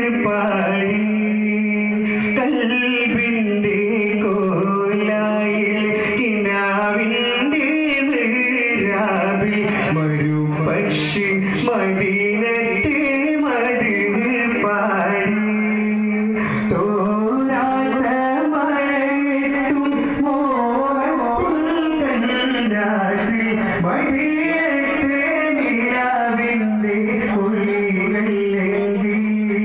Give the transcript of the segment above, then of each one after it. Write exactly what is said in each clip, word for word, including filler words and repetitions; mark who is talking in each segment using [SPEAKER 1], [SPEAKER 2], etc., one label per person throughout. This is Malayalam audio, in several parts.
[SPEAKER 1] പാടി കൽബിന്റെ കോലായിൽ കിനാവിന്റെ മിഹ്റാബിൽ മരു പക്ഷി മദീനത്തെ മദ് പാടി തോരാത്ത മഴയത്തും മോഹത്തിൽ കണ്ടാസിൽ മദീനത്തെ നിലാവിന്റെ ഒളികൾ ഏന്തി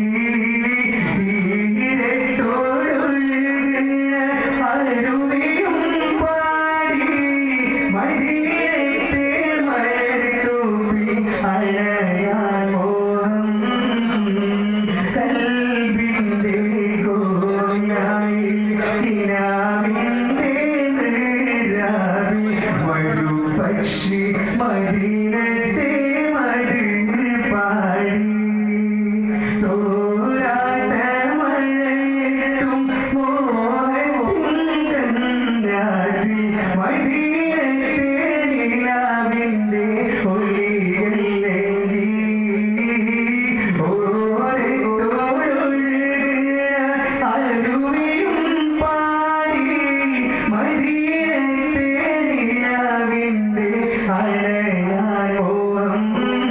[SPEAKER 1] തീരത്തോടൊഴുകുന്ന അരുവിയും പാടി മദീനത്തെ മഴത്തോപ്പിൽ അഴയാൻ മോഹം കൽബിന്റെ കോലായിൽ കിനാവിന്റെ മിഹ്റാബിൽ മരു പക്ഷി മദീനത്തെ മദ് പാടി തോരാത്ത മഴയത്തും മോഹത്തിൽ കണ്ടാസിൽ മദീനത്തെ നിലാവിന്റെ ഒളികൾ ഏന്തി ഓരത്തോടൊഴുകുന്ന അരുവിയും പാടി മദീനത്തെ നിലാവിന്റെ അഴയാൻ മോഹം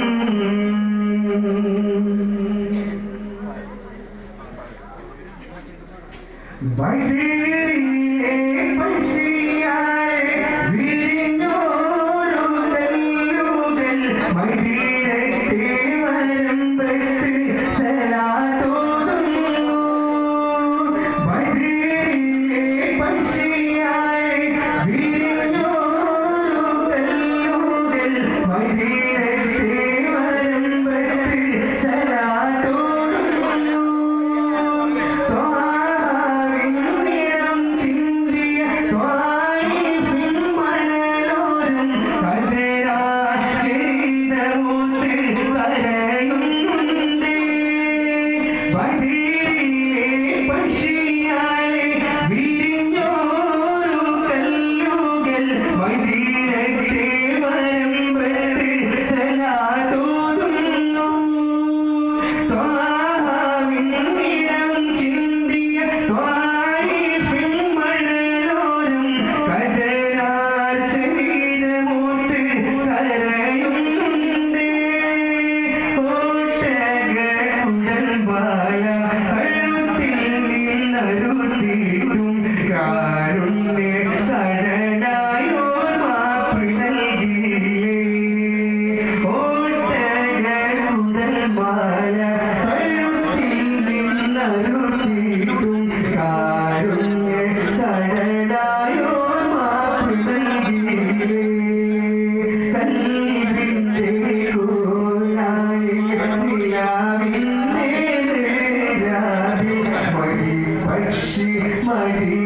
[SPEAKER 1] ബദരിലെ പശിയാലെ വിരിഞ്ഞോരു കല്ലുകൾ മദീനത്തെ വരമ്പത്ത് സലാത്തോതുന്നു ബദരിലെ പശിയാലെ വിരിഞ്ഞോരു കല്ലുകൾ മദീനത്തെ വരമ്പത്ത് സലാത്തോതുന്നു ത്വാവിന്നിടം ചിന്തിയ ത്വായിഫിൻ മണലോരം കതരാൻ ചെയ്ത മുത്ത് കരയുന്നുണ്ട് ബദരിലെ പശിയാലെ വിരിഞ്ഞോരു കല്ലുകൾ മദീനത്തെ വരമ്പത്ത് സലാത്തോതുന്നു ത്വാവിന്നിടം ചിന്തിയ ത്വായിഫിൻ മണലോരം കതരാൻ ചെയ്ത മുത്ത് കരയുന്നുണ്ട് ഒട്ടകക്കുഴൽമാല കഴുത്തിൽ നിന്നരുതിയിട്ടും കാരുണ്യ കടലായോർ മാപ്പ് നൽകിയില്ലേ ഒട്ടകക്കുഴൽമാല കഴുത്തിൽ നിന്നരുതിയിട്ടും കാരുണ്യ കടലായോർ മാപ്പ് നൽകിയില്ലേ കൽബിന്റെ കോലായിൽ നിലാവിന്റെ മിഹ്റാബിൽ മടി പക്ഷി മദീനത്തെ